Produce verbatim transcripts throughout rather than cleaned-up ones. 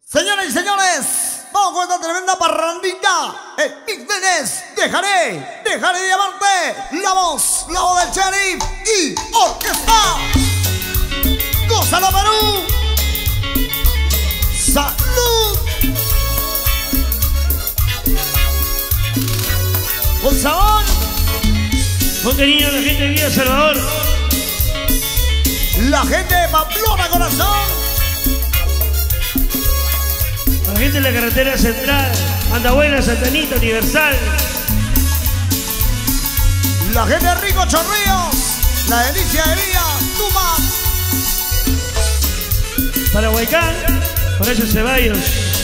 Señoras y señores, vamos con esta tremenda parrandita. El Big Dennis, dejaré, dejaré de llamarte. La voz, la voz del Sheriff y orquesta. ¡Gózalo, Perú! ¡Salud! Con sabor. Con cariño a la gente de Villa Salvador. La gente de Pamplona, corazón. La gente de la carretera central, Andahuela, Santanita, Universal. La gente de Rico Chorrillos, la delicia de Villa, Tupac. Para Huaycán, Horacio Ceballos.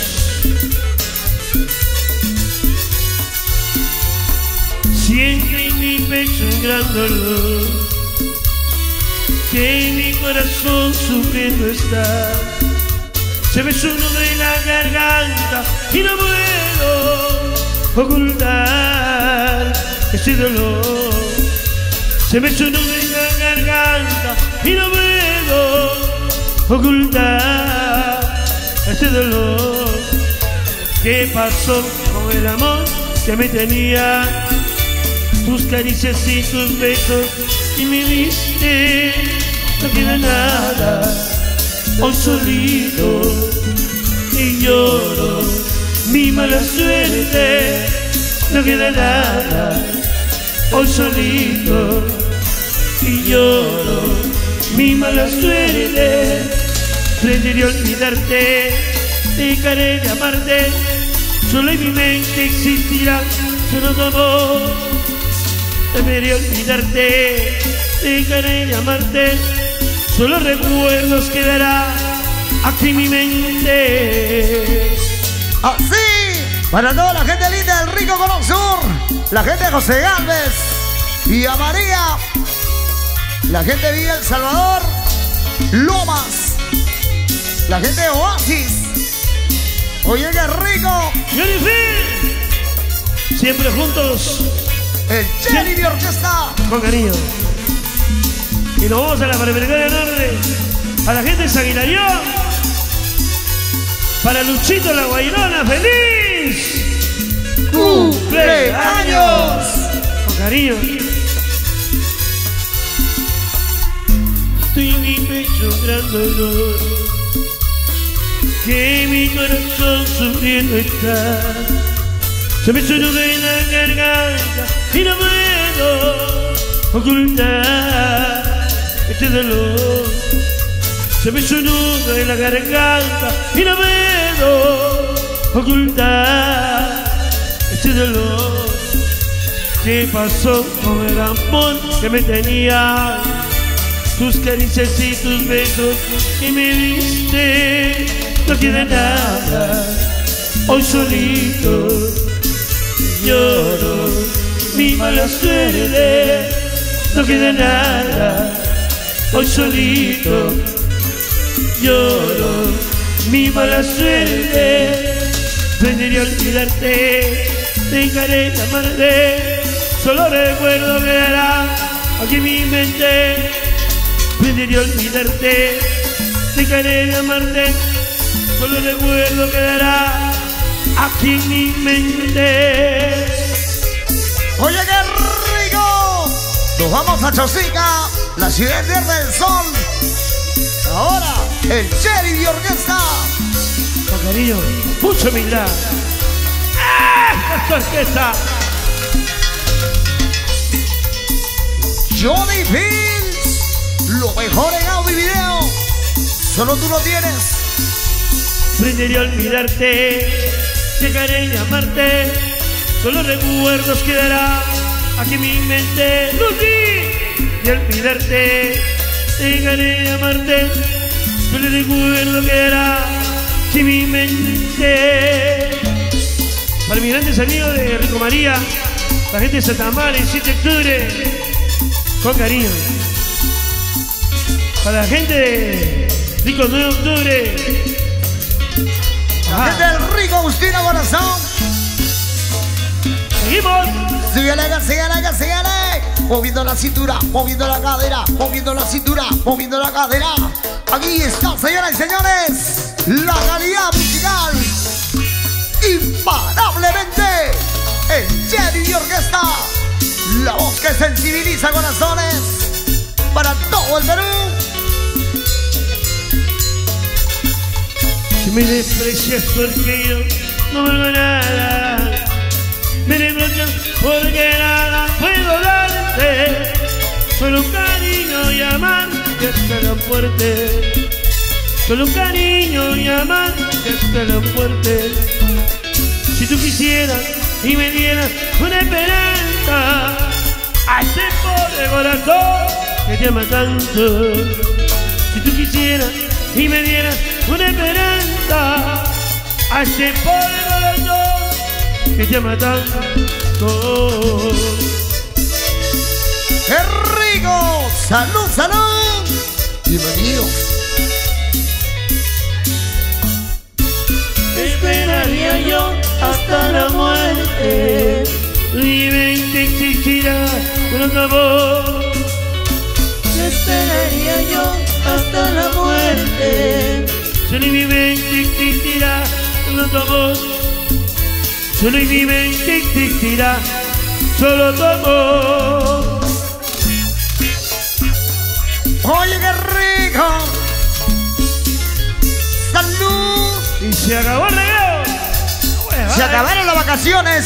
Siento en mi pecho un gran dolor, que en mi corazón sufriendo está. Se me sube de la garganta y no puedo ocultar ese dolor. Se me sube de la garganta y no puedo ocultar ese dolor. ¿Qué pasó con el amor que me tenía? Tus caricias y tus besos y me diste, no queda nada. Hoy solito y lloro mi mala suerte, no queda nada. Hoy solito y lloro mi mala suerte. Preferí olvidarte, dejaré de amarte. Solo en mi mente existirá solo tu amor. Preferí olvidarte, dejaré de amarte. Solo recuerdos quedará aquí en mi mente. Así, para toda la gente linda del Rico Colón Sur, la gente de José Galvez y a María, la gente de Villa El Salvador, Lomas, la gente de Oasis. Oye, qué rico. Siempre juntos, el Sheriff de orquesta. Con cariño. Y nos vamos a la Panamericana Norte, a la gente de Saguinayón, para Luchito la Guairona, ¡feliz cumpleaños! Con cariño. Estoy en mi pecho un gran dolor, que mi corazón sufriendo está. Se me suena de la garganta y no puedo ocultar este dolor. Se me sunuda en la garganta y no puedo ocultar este dolor. ¿Qué pasó con el amor que me tenía? Tus caricias y tus besos que me diste, no queda nada. Hoy solito lloro mi mala suerte, no queda nada. Hoy solito lloro mi mala suerte. Preferí olvidarte, dejaré de amarte. Solo recuerdo quedará aquí en mi mente. Preferí olvidarte, dejaré de amarte. Solo recuerdo quedará aquí en mi mente. Oye, qué rico. Nos vamos a Chosica, la ciudad verde del sol. Ahora, el Sheriff de orquesta. Con cariño, mucha humildad. ¡Ah! ¡Esta orquesta! Johnny Fields, lo mejor en audio y video. Solo tú lo tienes. Preferí olvidarte, dejaré de amarte. Solo recuerdos quedará aquí en mi mente. Lucy, y olvidarte, dejaré de amarte. Solo recuerdo quedará aquí en mi mente. Para mis grandes amigos de Rico María, la gente de Santa María, siete de octubre, con cariño. Para la gente de Rico nueve de octubre, la gente del Rico Agustina Corazón. seguimos. Síguele, síguele, síguele. Moviendo la cintura, moviendo la cadera, moviendo la cintura, moviendo la cadera. Aquí está, señoras y señores, la calidad musical. La voz que sensibiliza corazones para todo el Perú. Si me desprecias porque yo no valgo nada, me reprochas porque nada puedo darte, solo un cariño y amarte hasta la muerte, solo un cariño y amarte hasta la muerte. Si tú quisieras y me dieras una esperanza a ese pobre corazón que te ama tanto, si tú quisieras y me dieras una esperanza a ese pobre corazón que te ama tanto. ¡Qué rico! ¡Salud, salud! Bienvenido. Esperaría yo hasta la muerte, y veinte existirá un amor. Esperaría yo hasta la muerte, Solo en mi mente existirá solo tu amor, solo en mi mente existirá solo tu amor. Oye, qué rico. Salud. Y se acabó el regalo. Se acabaron las vacaciones.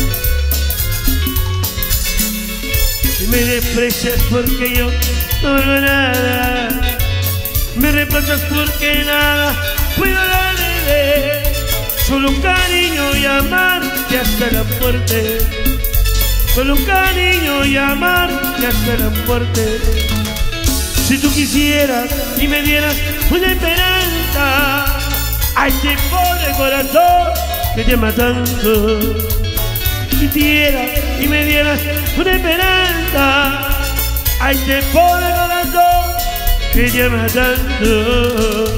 Si me desprecias porque yo no valgo nada, me reprochas porque nada puedo darle, solo un cariño y amarte hasta la muerte, solo un cariño y amarte hasta la muerte. Si tú quisieras y me dieras una esperanza a ese pobre corazón que te ama tanto, si quisieras y me dieras una esperanza a ese pobre corazón que te ama tanto.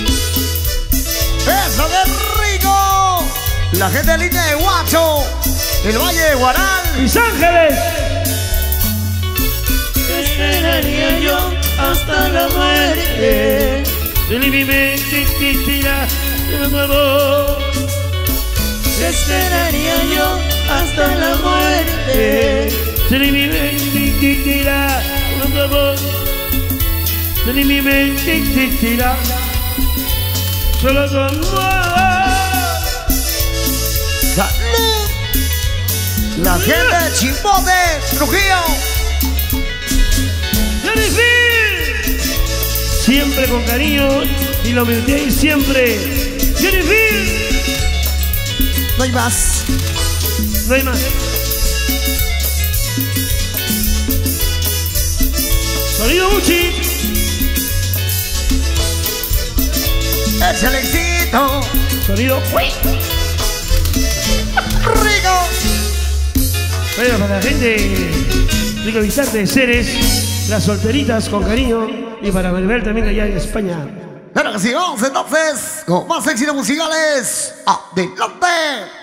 ¡Eso, qué rico! La gente linda de Huacho, el Valle de Guaral, Mis Ángeles. esperaría yo hasta la muerte, Solo en mi mente existirá tu amor, esperaría yo hasta la muerte, solo en mi mente existirá tu amor, solo en mi mente existirá solo tu amor. ¡salud! La gente de Chimbote, Trujillo. ¡Jennifer! Siempre con cariño y la humildad y siempre. ¡Jennifer! No hay más. No hay más. Sonido Gucci. ¡Échale éxito! Sonido ¡Rico! bueno para la gente Rico Bizarte de Ceres, las solteritas con cariño, y para Maribel también allá en España. Claro que sí, vamos entonces con más éxitos musicales. ¡Adelante!